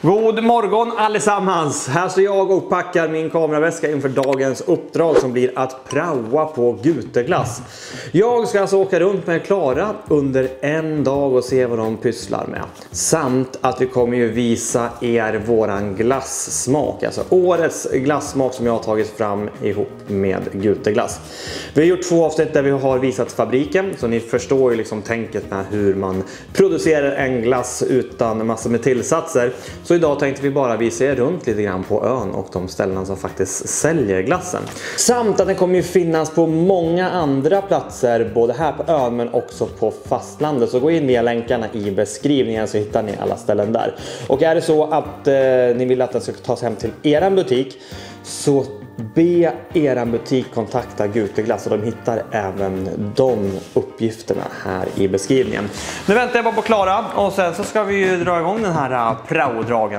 God morgon allesammans! Här står jag och packar min kameraväska inför dagens uppdrag som blir att praoa på Guteglass. Jag ska alltså åka runt med Klara under en dag och se vad de pysslar med. Samt att vi kommer ju visa er våran glassmak. Alltså årets glassmak som jag har tagit fram ihop med Guteglass. Vi har gjort 2 avsnitt där vi har visat fabriken. Så ni förstår ju liksom tänket med hur man producerar en glass utan massor med tillsatser. Så idag tänkte vi bara visa er runt lite grann på ön och de ställena som faktiskt säljer glassen. Samt att den kommer ju finnas på många andra platser, både här på ön men också på fastlandet. Så gå in via länkarna i beskrivningen så hittar ni alla ställen där. Och är det så att ni vill att den ska tas hem till eran butik, så be eran butik kontakta Guteglass och de hittar även de uppgifterna här i beskrivningen. Nu väntar jag bara på Klara och sen så ska vi ju dra igång den här praodragen.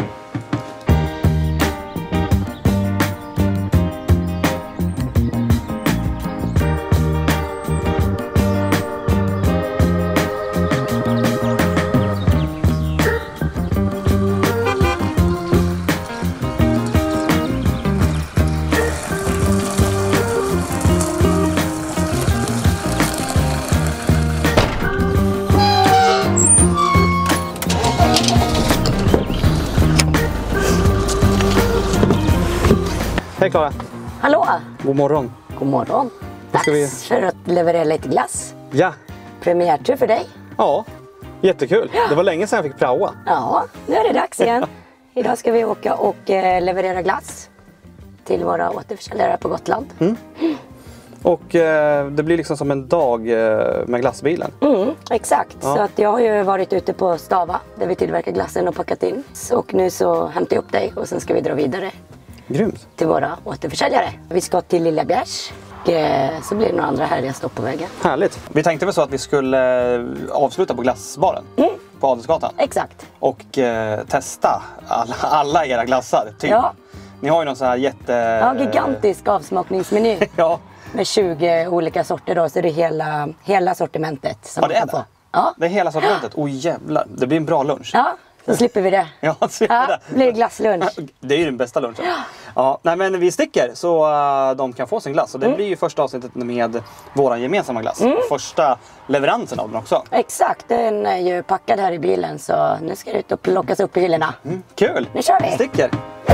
Hej Klara! Hallå! God morgon! God morgon! Dags för att leverera lite glass. Ja! Premiärtur för dig. Ja, jättekul! Ja. Det var länge sedan jag fick praoa. Ja, nu är det dags igen. Idag ska vi åka och leverera glass till våra återförsäljare på Gotland. Och det blir liksom som en dag med glassbilen. Exakt, ja. Så att jag har ju varit ute på Stava där vi tillverkar glassen och packat in. Och nu så hämtar jag upp dig och sen ska vi dra vidare. Grymt. Till våra återförsäljare. Vi ska till Lilla Bjärs och så blir det några andra härliga stopp på vägen. Härligt. Vi tänkte väl så att vi skulle avsluta på glassbaren på Adelsgatan. Exakt. Och testa alla era glassar. Typ. Ja. Ni har ju någon sån här gigantisk avsmakningsmeny. Ja. Med 20 olika sorter då, så det är hela sortimentet. Som det är det? Ja. Det är hela sortimentet? Jävlar, det blir en bra lunch. Ja. Så slipper vi det. Ja, det blir glasslunch. Det är ju den bästa lunchen. Ja, nej, men vi sticker så de kan få sin glass. Och det blir ju första avsnittet med våran gemensamma glass. Första leveransen av den också. Exakt, den är ju packad här i bilen. Så nu ska det ut och plockas upp i hyllorna. Kul! Nu kör vi! Sticker!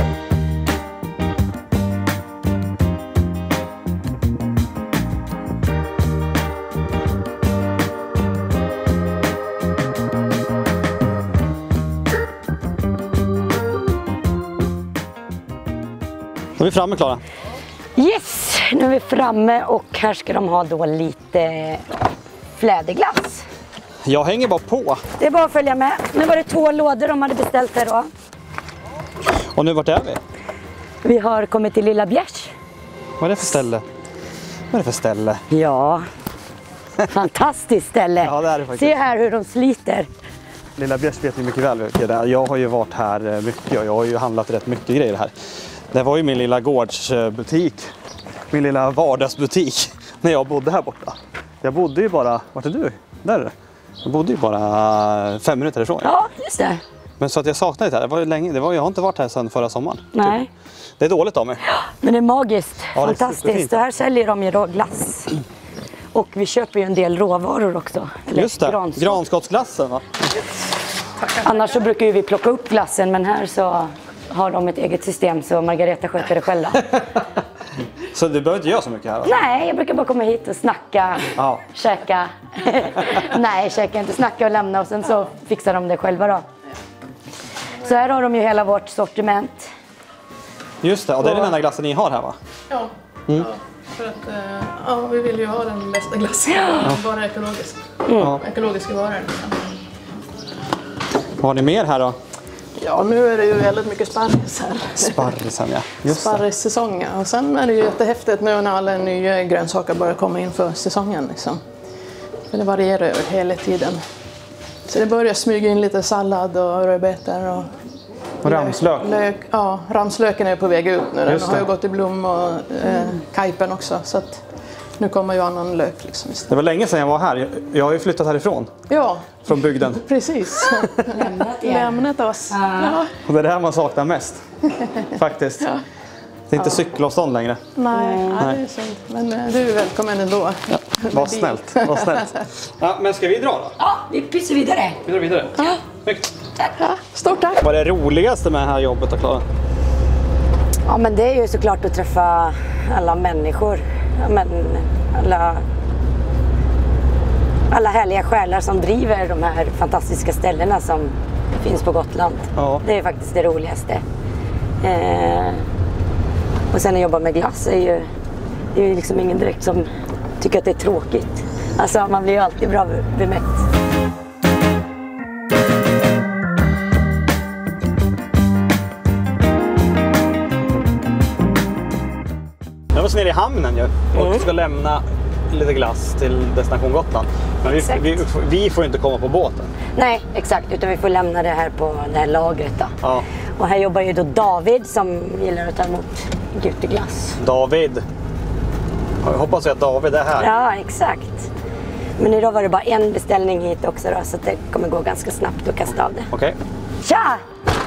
Nu är vi framme, Klara. Yes, nu är vi framme och här ska de ha då lite fläderglass. Jag hänger bara på. Det är bara att följa med. Nu var det 2 lådor de hade beställt här då. Och nu vart är vi? Vi har kommit till Lilla Bjärs. Vad är det för ställe? Vad är det för ställe? Ja, fantastiskt ställe. Ja, det är det faktiskt. Se här hur de sliter. Lilla Bjärs vet ni mycket väl vilket det är. Jag har ju varit här mycket och jag har ju handlat rätt mycket grejer här. Det var ju min lilla gårdsbutik, min lilla vardagsbutik när jag bodde här borta. Jag bodde ju bara, vart är du? Där är det. Jag bodde ju bara 5 minuter ifrån. Ja, just det. Men så att jag saknade det här, det var ju länge, jag har inte varit här sedan förra sommaren. Nej. Typ. Det är dåligt av mig. Men det är magiskt, ja, fantastiskt. Så här säljer de ju då glass. Och vi köper ju en del råvaror också. Eller just det, granskottsglassen va? Annars så brukar ju vi plocka upp glassen, men här så har de ett eget system så Margareta sköter det själva. Så du behöver inte göra så mycket här? Alltså. Nej, jag brukar bara komma hit och snacka, käka. Nej, käka inte, snacka och lämna och sen så fixar de det själva då. Så här har de ju hela vårt sortiment. Just det, och det är den enda glassen ni har här va? Ja, ja för att vi vill ju ha den bästa glassen, bara ekologisk. Ekologiska varor. Vad har ni mer här då? Ja, nu är det ju väldigt mycket sparris här. Sparrisen, ja. Just sparrissäsong. Och sen är det ju jättehäftigt nu när alla nya grönsaker börjar komma in för säsongen. Liksom. För det varierar över hela tiden. Så det börjar smyga in lite sallad och rödbetor. Och ramslök. Ramslöken är på väg ut nu. Den har ju gått i blom och kajpen också. Så att nu kommer ju annan lök liksom istället. Det var länge sedan jag var här. Jag har ju flyttat härifrån. Ja, Från bygden. precis. Lämnat oss. Ja. Och det är det här man saknar mest. Faktiskt. Ja. Det är inte cykelavstånd längre. Nej, det är synd. Men du är välkommen ändå. Ja, vad snällt. Vad snällt. Ja, men ska vi dra då? Ja, vi pyssar vidare. Vi drar vidare. Ja. Snyggt. Ja, stort tack. Vad är det roligaste med det här jobbet att klara? Ja, men det är ju såklart att träffa alla människor. Ja, men alla härliga själar som driver de här fantastiska ställena som finns på Gotland. Ja. Det är faktiskt det roligaste. Och sen att jobba med glass är ju liksom ingen direkt som tycker att det är tråkigt. Alltså man blir ju alltid bra bemött. Jag var så nere i hamnen ju och ska lämna lite glass till destination Gotland. Men vi får inte komma på båten. Nej, exakt. Utan vi får lämna det här på det här lagret då. Ja. Och här jobbar ju då David som gillar att ta emot guteglass. David. Jag hoppas att David är här. Ja, exakt. Men idag var det bara en beställning hit också då, så det kommer gå ganska snabbt att kasta av det. Okej. Tja!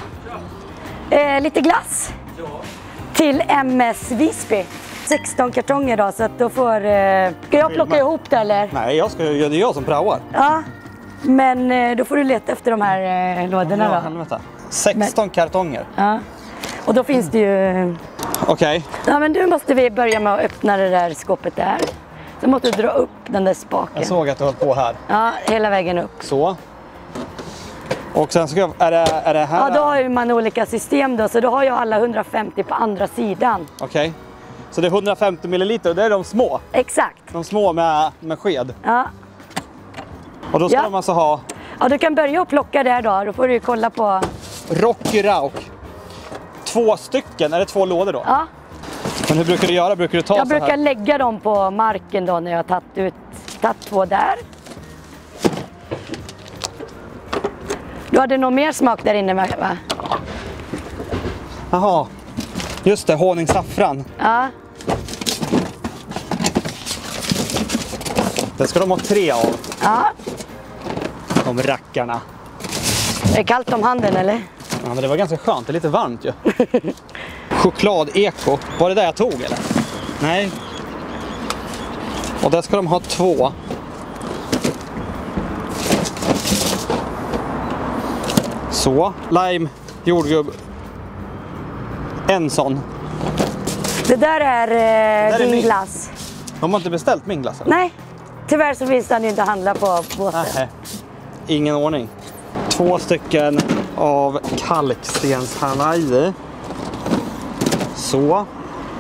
Lite glass. Ja. Till MS Visby. 16 kartonger då, så att då får... Ska jag plocka ihop det eller? Nej, det är jag som praoar. Ja, men då får du leta efter de här lådorna Ja, då. helvete. 16 kartonger. Ja. Och då finns det ju... Okej. Ja, men nu måste vi börja med att öppna det där skåpet där. Så måste du dra upp den där spaken. Jag såg att du höll på här. Ja, hela vägen upp. Så. Och sen ska jag... Är det här? Ja, då har ju man olika system då. Så då har jag alla 150 på andra sidan. Okej. Så det är 150 milliliter och det är de små. Exakt. De små med sked. Ja. Och då ska de alltså ha... Ja, du kan börja och plocka där då. Då får du kolla på... Rocky Rauk. 2 stycken, är det 2 lådor då? Ja. Men hur brukar du göra? Brukar du ta Jag så här? brukar lägga dem på marken då när jag har tagit 2 där. Du hade nog mer smak där inne, va? Jaha, just det, honungssaffran. Ja. Det ska de ha 3 av, Ja. de rackarna. Är det kallt om handen eller? Ja, men det var ganska skönt, det är lite varmt ju. Choklad-eko, var det där jag tog eller? Nej. Och där ska de ha 2. Så, lime, jordgubb. En sån. Det där är är din min. glass. De har inte beställt min glass eller? Nej, tyvärr så finns den inte att handla på båten. Nej, ingen ordning. 2 stycken av kalkstenshalaj. Så.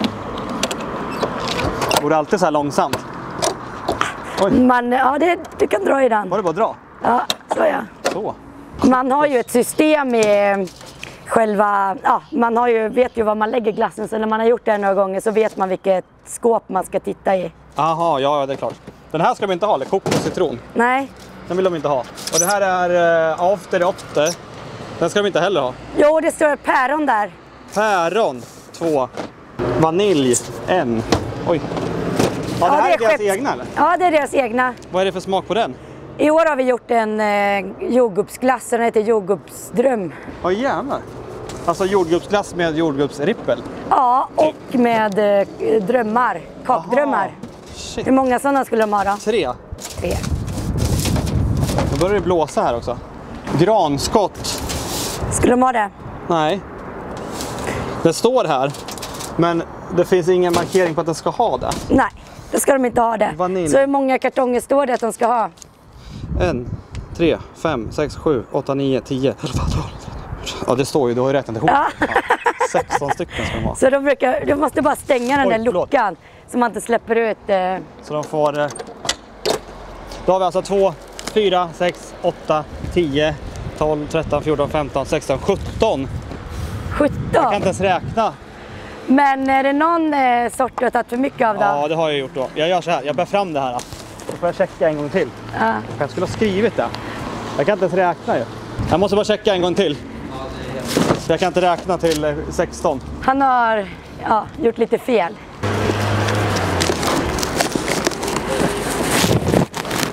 Går det alltid så här långsamt? Oj, Du kan dra i den. var det bara att dra? Ja, så ja. Så. Man har ju ett system i själva... Ja, vet ju var man lägger glassen. Så när man har gjort det några gånger så vet man vilket skåp man ska titta i. Jaha, ja det är klart. Den här ska de inte ha, eller kokos citron. Nej. Den vill de inte ha. Och det här är after 8. Den ska de inte heller ha. Jo, det står päron där. Päron 2. Vanilj 1. Oj. Ja, det här är deras egna eller? Ja, det är deras egna. Vad är det för smak på den? I år har vi gjort en jordgubbsglass. Den heter jordgubbsdröm. Åh jävlar. Alltså jordgubbsglass med jordgubbsrippel. Ja, och med drömmar. Kakdrömmar. Shit. Hur många sådana skulle de ha då? 3. 3. Nu börjar det blåsa här också. Granskott. Skulle de ha det? Nej. Det står här. Men det finns ingen markering på att den ska ha det. Nej, då ska de inte ha det. Vanilj. Så hur många kartonger står det att de ska ha? 1, 3, 5, 6, 7, 8, 9, 10, 11, 12. Ja, det står ju, du har ju räknat ihop. Ja. 16 stycken ska de ha. Så du måste bara stänga den Oj, där förlåt. luckan så man inte släpper ut. Så de får... Då har vi alltså 2, 4, 6, 8, 10, 12, 13, 14, 15, 16, 17. 17. Jag kan inte ens räkna. Men är det någon sort du har tagit för mycket av då? Ja, det har jag gjort då. Jag gör så här, jag bär fram det här. Då får jag checka en gång till. Ja. Jag skulle ha skrivit det. Jag kan inte ens räkna ju. Jag måste bara checka en gång till. Jag kan inte räkna till 16. Han har gjort lite fel.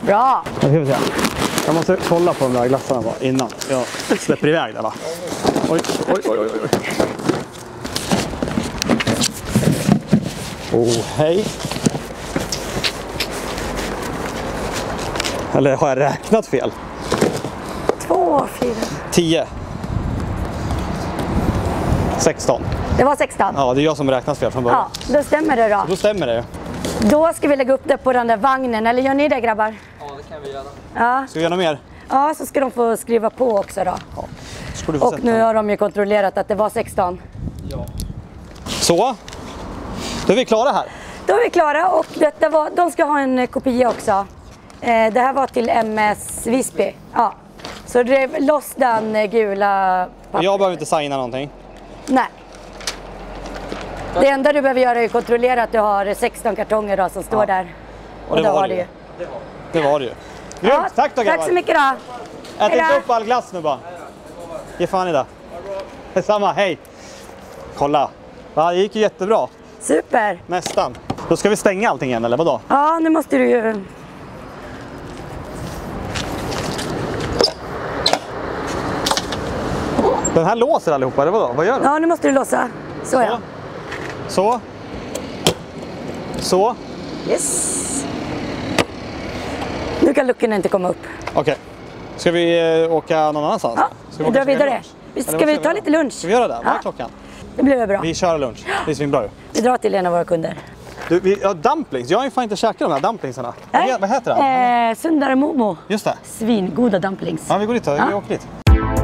Bra! Jag måste kolla på de där glassarna bara innan jag släpper iväg det, va? Oj. Hej. Eller har jag räknat fel? 2, 4. 10. 16. Det var 16. Ja, det är jag som räknat fel från början. Ja, då stämmer det då. Då stämmer det. Då ska vi lägga upp det på den där vagnen. Eller gör ni det, grabbar? Ja, det kan vi göra. Ja. Ska vi göra mer? Ja, så ska de få skriva på också då. Ja. Ska du få Och sätta. nu har de ju kontrollerat att det var 16. Ja. Så. Då är vi klara här. Då är vi klara och de ska ha en kopia också. Det här var till MS Visby. Ja. Så drev loss den gula pappret. Jag behöver inte signa någonting. Nej. Det enda du behöver göra är att kontrollera att du har 16 kartonger då, som står där. Och det var det ju. Det var det ju. Grymt, Ja, tack då grabbar. tack så mycket då. Ät Hejdå. inte upp all glass nu bara. Ge fan i det. Detsamma, hej. Kolla. Ja, det gick ju jättebra. Super. Nästan. Då ska vi stänga allting igen, eller vadå? Ja, nu måste du ju... Den här låser allihopa, eller vadå? Vad gör den? Ja, nu måste du låsa. Så ja. Så. Så. Yes. Nu kan luckorna inte komma upp. Okej. Ska vi åka någon annanstans? Ja, Ska vi åka drar och käka vidare. lunch? Ska vi ta lite lunch? Ska vi göra det? Vad är Ja. klockan? Det blir väl bra. Vi kör lunch. Det är svinbra ju. Vi drar till en av våra kunder. Du, ja, dumplings. Jag har ju fan inte käkat de här dumplingsarna. Vad heter den? Sundare Momo. Just det. Svingoda dumplings. Ja, vi går dit då. Ja. Vi åker dit.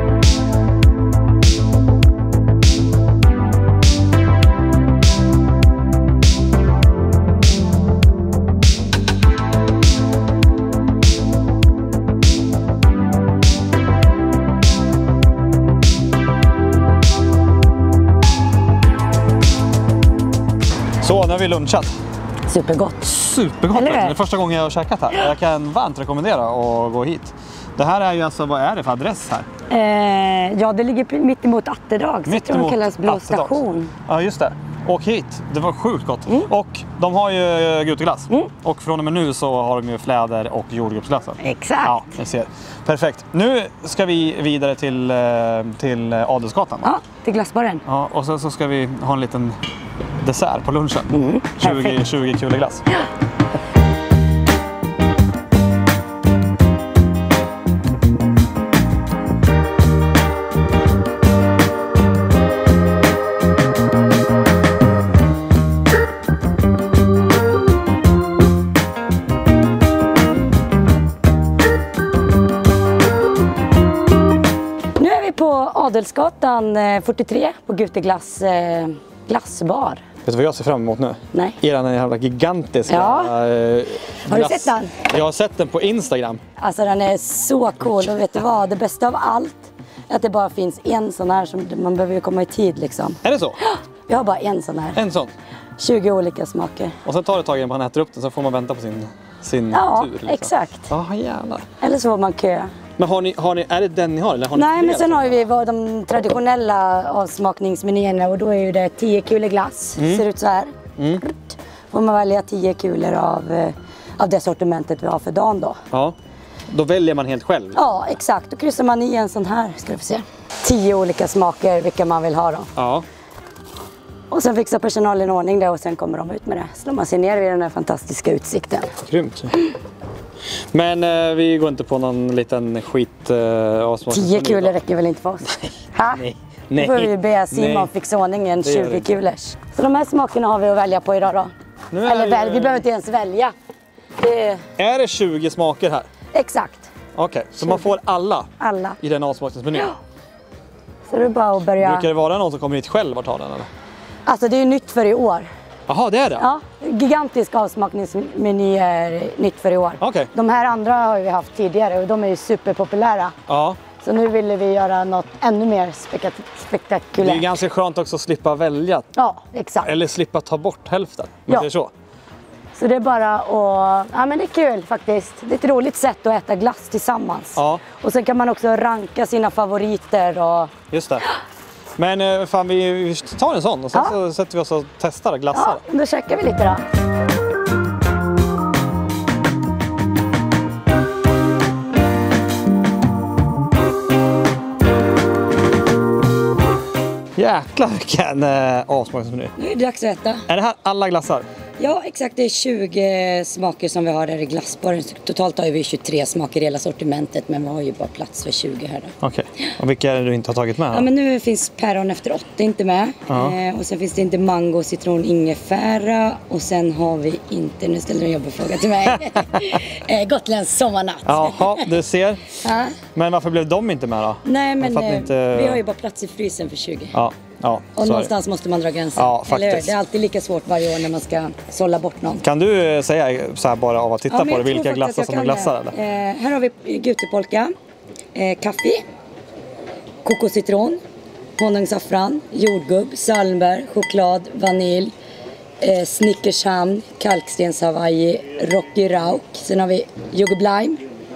Så, nu har vi lunchat. Supergott. Supergott. Eller Det hur? är första gången jag har käkat här. Jag kan varmt rekommendera att gå hit. Det här är ju alltså, vad är det för adress här? Ja, det ligger mitt emot Atterdag. Så jag tror det kallas Blå Atterdags. station. Ja, just det. Åk hit. Det var sjukt gott. Och de har ju guteglass. Och från och med nu så har de ju fläder och jordgubbsglassar. Exakt. Ja, jag ser. Perfekt. Nu ska vi vidare till Adelsgatan. Ja, till glassbaren. Ja, och sen så ska vi ha en liten dessert på lunchen. 20 kulor glass. Nu är vi på Adelsgatan 43 på Guteglass glassbar. Vet du vad jag ser fram emot nu? Nej. Eran jävla gigantiska Ja. Har du glass. sett den? Jag har sett den på Instagram. Alltså den är så cool och vet du vad? Det bästa av allt är att det bara finns en sån här som man behöver ju komma i tid liksom. Är det så? Vi har bara en sån här. En sån. 20 olika smaker. Och sen tar det ett tag innan man äter upp den, så får man vänta på sin Ja, tur. Liksom. exakt. Ja, jävlar. Eller så får man kö. Men har ni, är det den ni har? Eller har ni Nej, men flera? sen har vi de traditionella avsmakningsmenyerna och då är ju det 10 kulor glass. Ser ut så här. Får man välja 10 kulor av det sortimentet vi har för dagen då. Ja, då väljer man helt själv. Ja, exakt. Då kryssar man i en sån här, ska vi få se. 10 olika smaker, vilka man vill ha då. Ja. Och sen fixar personalen i ordning det och sen kommer de ut med det. Slår man sig ner vid den här fantastiska utsikten. Grymt. Men vi går inte på någon liten skit 10 kulor räcker väl inte för oss? Ha? Nej. Då får vi be Simon fixa ordning en Det gör vi 20 inte. kulors. Så de här smakerna har vi att välja på idag då. Nu är Eller det- väl, vi behöver inte ens välja. Är det 20 smaker här? Exakt, Okej, så man får alla alla. i den avsmakningsmenyn. Så det är bara att börja. Brukar det vara någon som kommer hit själv och tar den eller? Alltså det är ju nytt för i år. Jaha, det är det? Ja, gigantisk avsmakningsmeny är nytt för i år. Okej. De här andra har vi haft tidigare och de är ju superpopulära. Ja. Så nu ville vi göra något ännu mer Det är spektakulärt. ju ganska skönt också att slippa välja. Ja, exakt. Eller slippa ta bort hälften. Men Ja. det är så. Så det är bara att... Ja, men det är kul faktiskt. Det är ett roligt sätt att äta glass tillsammans. Ja. Och sen kan man också ranka sina favoriter och... Just det. Men fan, vi tar en sån och sen Ja. så sätter vi oss och testar glassar. Ja, då checkar vi lite då. Jäklar vilken avsmakningsmeny. Nu är det dags att äta. Är det här alla glassar? Ja, exakt. Det är 20 smaker som vi har där i glassbaren. Totalt har vi 23 smaker i hela sortimentet, men vi har ju bara plats för 20 här då. Okej. Och vilka är det du inte har tagit med? Ja, men nu finns päron efter 8 inte med. Och sen finns det inte mango, citron, ingefära. Och sen har vi inte, nu ställer du en jobbig fråga till mig. Gotländsk sommarnatt. Jaha, du ser. Ja. Men varför blev de inte med då? Nej, men inte... vi har ju bara plats i frysen för 20. Ja, och någonstans måste man dra gränsen. Ja, eller hur? faktiskt. Det är alltid lika svårt varje år när man ska sålla bort någon. Kan du säga så här bara av att titta på det, vilka glassar som är glassar? Eller? Här har vi gutepolka, kaffe, kokoscitron, honungssaffran, jordgubb, salmbär, choklad, vanilj, Snickershamn, kalkstens Hawaii, Rocky Rauk. Sen har vi jordgubb-lime,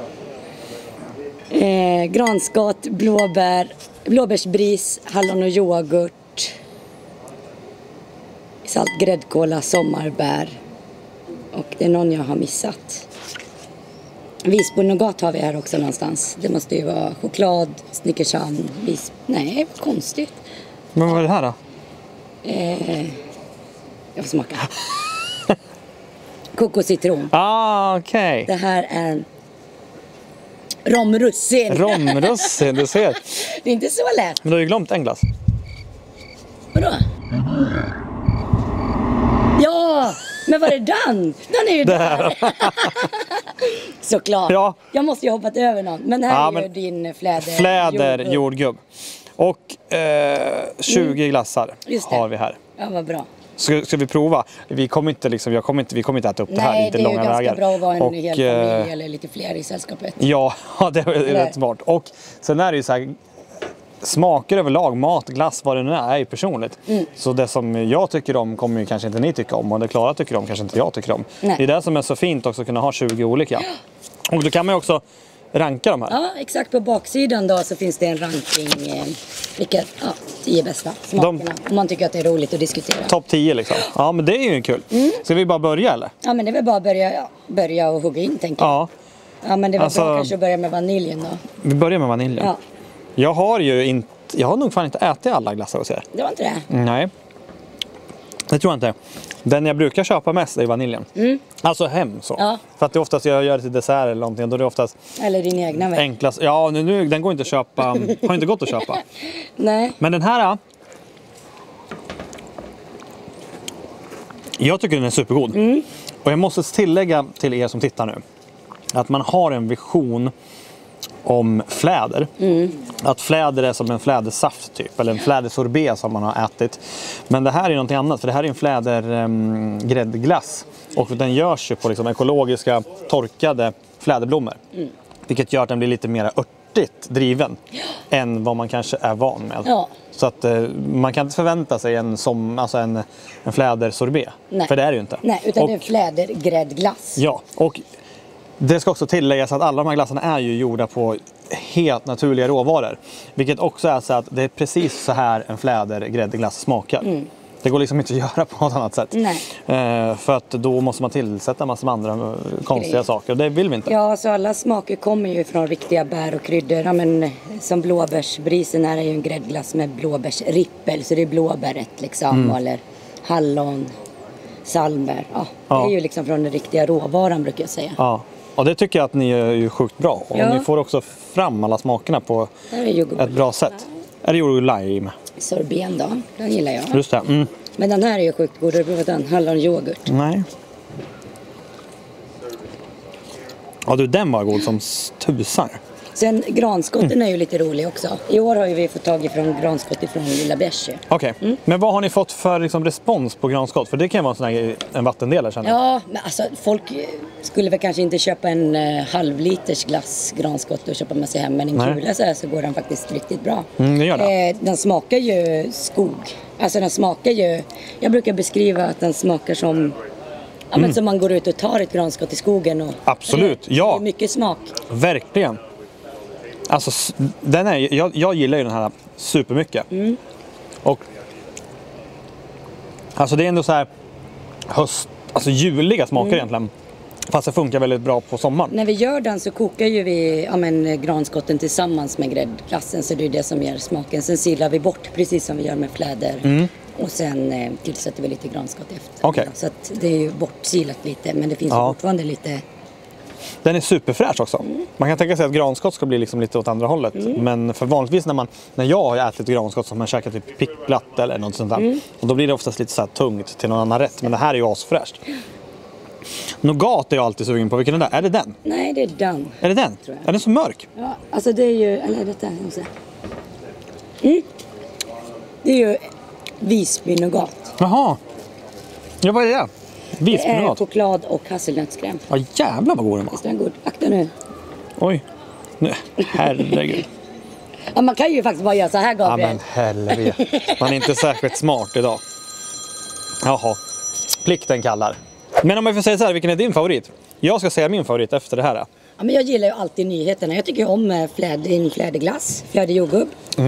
granskott, blåbär, blåbärsbris, hallon och yoghurt, salt, gräddkola, sommarbär. Och det är någon jag har missat. Visbo-nougat har vi här också någonstans. Det måste ju vara choklad, Snickershamn, nej, vad konstigt. Men vad är det här då? Jag får smaka. Kokoscitron. Okej. Det här är romrussin. Romrussin, du ser. Det är inte så lätt. Men du har ju glömt en glass. Vadå? Ja, men var är den? Den är ju där. Såklart. Ja. Jag måste ju ha hoppat över någon. Men här är ju din fläder jordgubb. Och 20 glassar har vi här. Ja, vad bra. Ska vi prova? Vi kommer inte äta upp det här inte långa vägar. Nej, det är ju ganska bra att vara en hel familj eller lite fler i sällskapet. Ja, det är rätt smart. Och sen är det ju så här, smaker överlag, mat, glass, vad det nu är ju personligt. Så det som jag tycker om kommer ju kanske inte ni tycka om, och det Klara tycker om kanske inte jag tycker om. Nej. Det är det som är så fint också, att kunna ha 20 olika. Och då kan man ju också ranka de här. Ja, exakt. På baksidan då så finns det en ranking, vilka 10 bästa smakerna. Om man tycker att det är roligt att diskutera. Topp 10 liksom. Ja, men det är ju kul. Ska vi bara börja eller? Ja, men det är väl bara att börja och hugga in, tänker jag. Ja, men det var bra kanske att börja med vaniljen då. Vi börjar med vaniljen. Ja. Jag har nog fan inte ätit alla glassar hos er. Det var inte det? Nej. Det tror jag inte. Den jag brukar köpa mest är vaniljen. Alltså hem så. Ja. För att det oftast jag gör det till dessert eller någonting. Då är det oftast eller din egna väg. Enklast. Ja, nu den går inte att köpa. Har inte gått att köpa. Nej. Men den här. Jag tycker den är supergod. Och jag måste tillägga till er som tittar nu. Att man har en vision om fläder. Att fläder är som en flädersaft typ. Eller en flädersorbet som man har ätit. Men det här är någonting annat. För det här är en flädergräddglass. Och den görs ju på liksom ekologiska torkade fläderblommor. Vilket gör att den blir lite mer örtigt driven. Än vad man kanske är van med. Ja. Så att man kan inte förvänta sig en flädersorbet. För det är det ju inte. Nej, utan det är flädergräddglass. Ja, och det ska också tilläggas att alla de här glassarna är ju gjorda på helt naturliga råvaror. Vilket också är så att det är precis så här en flädergräddglass smakar. Det går liksom inte att göra på något annat sätt. Nej. För att då måste man tillsätta en massa andra konstiga saker. Och det vill vi inte. Ja, så alla smaker kommer ju från riktiga bär och kryddor. Ja, men som blåbärsbrisen här är ju en gräddglass med blåbärsrippel. Så det är blåbäret liksom. Eller hallon, salmbär. Ja, det är ju liksom från den riktiga råvaran brukar jag säga. Ja. Och det tycker jag att ni är ju sjukt bra. Och ni får också fram alla smakerna på ett bra sätt. Är det jordgubb lime? Sorben då, den gillar jag. Just det. Men den här är ju sjukt god. Har du provat den? Hallonyoghurt. Nej. Ja du, den var god som tusan. Sen granskotten är ju lite rolig också. I år har ju vi fått tag ifrån granskott ifrån Lilla Bärsjö. Okej. Men vad har ni fått för liksom, respons på granskott? För det kan vara en vattendelare känner jag. Ja, men alltså folk skulle väl kanske inte köpa en halvliters glass granskott och köpa med sig hem. Men en kula så går den faktiskt riktigt bra. Det gör det. Den smakar ju skog. Alltså den smakar ju... Jag brukar beskriva att den smakar som... Ja, men som man går ut och tar ett granskott i skogen. Och, absolut, ja. Det är mycket smak. Verkligen. Alltså, jag gillar ju den här supermycket. Och alltså det är ändå så här alltså juliga smaker egentligen. Fast det funkar väldigt bra på sommaren. När vi gör den så kokar ju vi granskotten tillsammans med gräddglassen, så det är det som ger smaken. Sen silar vi bort precis som vi gör med fläder. Och sen tillsätter vi lite granskott efter. Okay. Så att det är ju bortsilat lite, men det finns ju fortfarande lite. Den är superfräsch också. Man kan tänka sig att granskott ska bli liksom lite åt andra hållet. Men för vanligtvis när jag har ätit granskott som man käkar typ pickplatt eller något sånt där. Och då blir det oftast lite så här tungt till någon annan rätt. Men det här är ju asfräscht. Nougat är jag alltid sugen på. Vilken är det där? Är det den? Nej, det är den. Är det den? Är den så mörk? Ja, alltså det är ju, eller detta, jag måste säga. Det är ju Visby nougat. Jaha. Ja, vad är det? Visby Det är nougat. choklad och hasselnötskräm. Ja, jävlar vad god den var. Visst är den god? Akta nu. Oj. Nej, herregud. Ja, man kan ju faktiskt bara göra så här, Ja, Gabriel. men helvete. Man är inte särskilt smart idag. Jaha. Plikten kallar. Men om jag får säga så här, vilken är din favorit? Jag ska säga min favorit efter det här. Ja, men jag gillar ju alltid nyheterna. Jag tycker ju om fläderglass, fjäderjordgubb.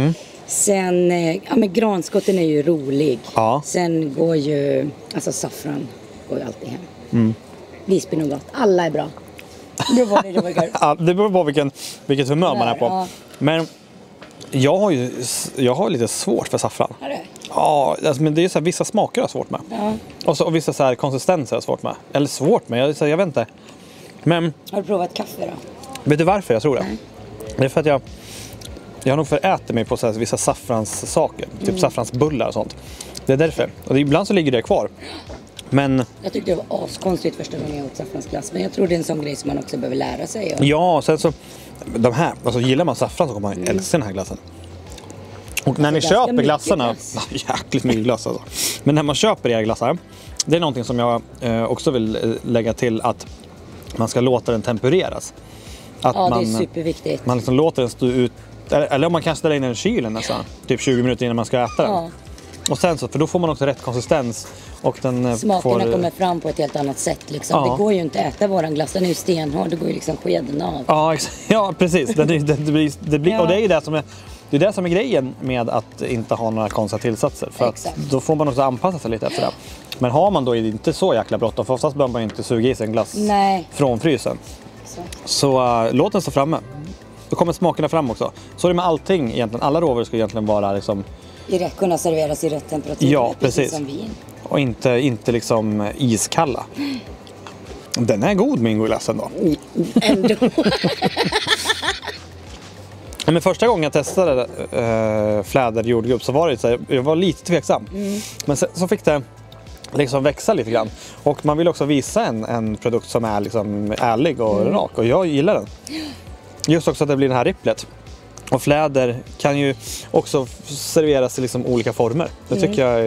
Sen, men granskotten är ju rolig. Ja. Sen går ju, alltså saffran går ju alltid hem. Visby nougat, alla är bra. Det var det var Ja, det beror på vilket humör man är på. Ja. Men jag har lite svårt för saffran. Är det? Ja, alltså, men det är så här, vissa smaker jag har svårt med. Ja. Och vissa så här konsistenser jag har svårt med. Eller svårt med, jag vet inte. Men Har du provat kaffe då? vet du varför jag tror det? Nej. Det är för att jag har nog förätit mig på så här, vissa saffranssaker. Typ saffransbullar och sånt. Det är därför. Och ibland så ligger det kvar. Men Jag tyckte det var askonstigt första gången jag åt saffransglass. Men jag tror det är en sån grej som man också behöver lära sig. Och... ja, sen så de här, alltså gillar man saffran så kommer man älska den här glassen. Och när ni ganska köper mycket glassarna, glass. jäkligt mycket glass alltså. Men när man köper era glassar, det är någonting som jag också vill lägga till, att man ska låta den tempereras. Att Ja, man, det är superviktigt. man liksom låter den stå ut, eller om man kan ställa in den i kylen nästan, typ 20 minuter innan man ska äta den. Ja. Och sen så, för då får man också rätt konsistens och den Smakerna får... kommer fram på ett helt annat sätt liksom. Ja. Det går ju inte att äta våran glass, den är ju stenhård, det går ju liksom skeden av. Ja, ja precis. Det blir, Ja. och det är ju det som är grejen med att inte ha några konstiga tillsatser. För att då får man också anpassa sig lite efter det. Men har man då inte så jäkla bråttom, för oftast behöver man inte suga i sig en glass från frysen. Så låt den stå framme. Då kommer smakerna fram också. Så är det med allting egentligen. Alla råvaror ska egentligen vara liksom... kunna serveras i rätt temperatur. Ja, precis. Som vin. Och inte liksom iskalla. Den är god, Mingoglassen då. Ändå. Men första gången jag testade fläderjordgubb så var det så här, jag var lite tveksam. Men sen, så fick det liksom växa lite grann. Och man vill också visa en produkt som är liksom ärlig och rak. Och jag gillar den. Just också att det blir den här ripplet. Och fläder kan ju också serveras i liksom olika former. Det tycker jag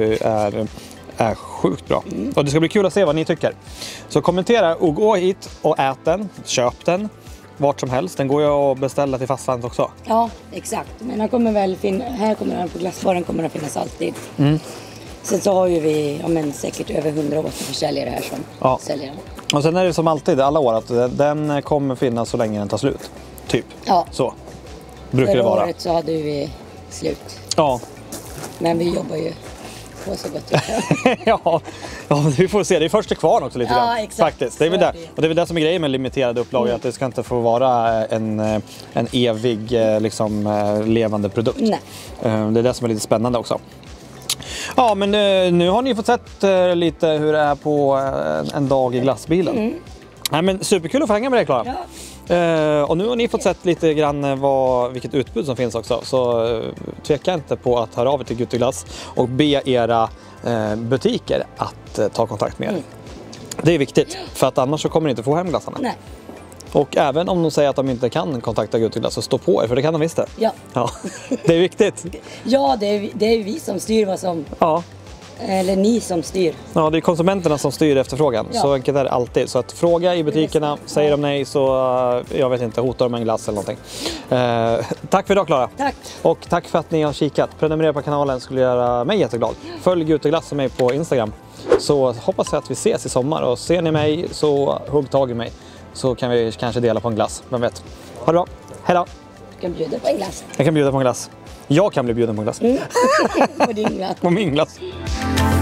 är sjukt bra. Och det ska bli kul att se vad ni tycker. Så kommentera och gå hit och ät den. Köp den. Vart som helst. Den går ju att beställa till fastlandet också. Ja, exakt. Men den kommer väl här kommer den på glassbaren, kommer den finnas alltid. Sen så har ju vi säkert över 180 försäljare här som säljer den. Och sen är det som alltid alla år att den kommer finnas så länge den tar slut. Typ. Ja. Så brukar det vara. Året så hade vi slut. Ja. Men vi jobbar ju på så gott vi kan. ja, vi får se. Det är först till kvarn också lite Ja, grann. exakt. Faktiskt. Det är väl Så det. är det. Och det är väl det som är grejen med limiterade upplagor. Att det ska inte få vara en evig levande produkt. Nej. Det är det som är lite spännande också. Ja, men nu har ni fått sett lite hur det är på en dag i glassbilen. Nej, men superkul att få hänga med dig, Klara. Ja. Och nu har ni fått sett lite grann vilket utbud som finns också. Så tveka inte på att höra av er till Gutteglass och be era butiker att ta kontakt med er. Det är viktigt, för att annars så kommer ni inte få hem glassarna. Nej. Och även om de säger att de inte kan kontakta Gutteglass, så stå på er, för det kan de visst det. Ja. Ja, det är viktigt. Ja, det är vi som styr vad som... Ja. Eller ni som styr. Ja, det är konsumenterna som styr efterfrågan. Ja. Så enkelt är det alltid. Så att fråga i butikerna, säger de nej så, jag vet inte, hotar de med en glass eller någonting. Tack för idag, Klara. Tack. Och tack för att ni har kikat. Prenumerera på kanalen skulle göra mig jätteglad. Följ Gutteglass och mig på Instagram. Så hoppas jag att vi ses i sommar. Och ser ni mig så hugg tag i mig. Så kan vi kanske dela på en glass. Vem vet. Ha det bra. Hej då. Du kan bjuda på en glass. Jag kan bjuda på en glass. Jag kan bli bjuden på en glass. På din glass. På min glass.